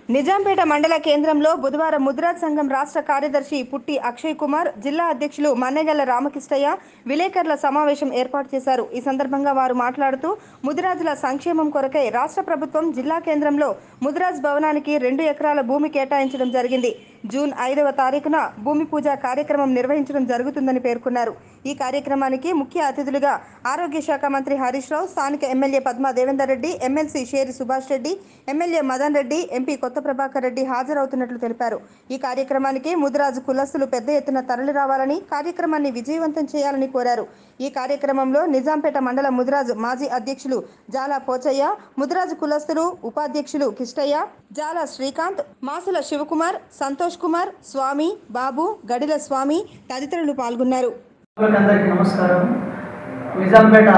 నిజాంపేట మండల కేంద్రంలో బుధవారం ముద్రాజ్ సంఘం రాష్ట్ర కార్యదర్శి పుట్టి అక్షయ్ కుమార్, జిల్లా అధ్యక్షులు మన్నెగల్ల రామకృష్ణయ్య విలేకరుల సమావేశం ఏర్పాటు చేశారు. ఈ సందర్భంగా వారు మాట్లాడుతూ ముదిరాజుల సంక్షేమం కొరకై రాష్ట్ర ప్రభుత్వం జిల్లా కేంద్రంలో ముదిరాజ్ భవనానికి 2 ఎకరాల భూమి కేటాయించడం జరిగింది. జూన్ 5వ తారీఖున భూమి పూజ కార్యక్రమం నిర్వహించడం జరుగుతుందని పేర్కొన్నారు. ఈ కార్యక్రమానికి ముఖ్య అతిథులుగా ఆరోగ్య శాఖ మంత్రి హరీష్ రావు, స్థానిక MLA Padma Devender Reddy, MLC Sheri Subhash Reddy, MLA Madan Reddy, MP Kotha Prabhakar Reddy హాజరవుతున్నట్లు తెలిపారు. ఈ కార్యక్రమానికి ముదిరాజు కులస్తులు పెద్ద ఎత్తున తరలి రావాలని, కార్యక్రమాన్ని విజయవంతం చేయాలని కోరారు. ఈ కార్యక్రమంలో నిజాంపేట మండల ముదిరాజు మాజీ అధ్యక్షులు జాలా పోచయ్య, ముదిరాజు కులస్తులు ఉపాధ్యక్షులు కిష్టయ్య, జాలా శ్రీకాంత్, మాసుల శివకుమార్, సంతోష్ కుమార్, స్వామి, బాబు, గడిల స్వామి తదితరులు పాల్గొన్నారు. అందరికీ నమస్కారం. నిజాంపేట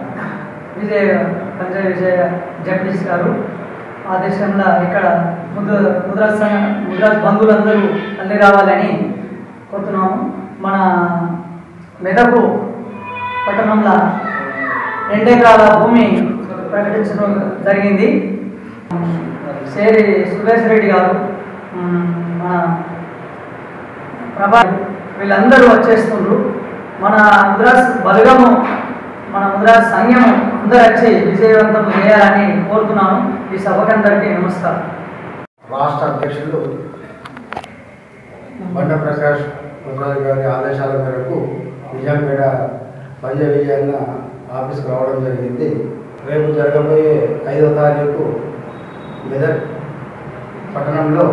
విజయ జగదీష్ గారు ఆదేశంలో ఇక్కడ ముద్రాజ్ బంధువులందరూ తల్లి రావాలని కోరుతున్నాము. మన మెదకు పట్టణంలో 2 ఎకరాల భూమి ప్రకటించడం జరిగింది. షేరి సుభాష్ రెడ్డి గారు, మన ప్రభా వీళ్ళందరూ వచ్చేస్తుండ్రు. మన ముద్రాజ్ బలగము, మన ముద్రాజ్ సంఘం అందరూ వచ్చి విజయవంతం చేయాలని కోరుతున్నాను. ఈ సభకందరికీ నమస్కారం. రాష్ట్ర అధ్యక్షులు బండ ప్రకాష్ ముద్రాజ్ గారి ఆదేశాల మేరకు నిజాంపేట పంజా విజయన్న ఆఫీస్కి రావడం జరిగింది. రేపు జరగబోయే 5వ తారీఖు మెదక్ పట్టణంలో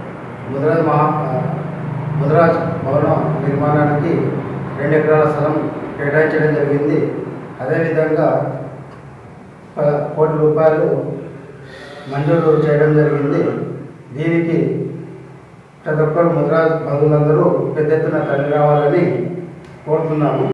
ముద్రాజ్ భవనం నిర్మాణానికి 2 ఎకరాల స్థలం కేటాయించడం జరిగింది. అదేవిధంగా 1 కోటి రూపాయలు మంజూరు చేయడం జరిగింది. దీనికి ప్రతి ఒక్కరు ముద్రాజ్ బంధువులందరూ పెద్ద ఎత్తున తరలి రావాలని కోరుతున్నాము.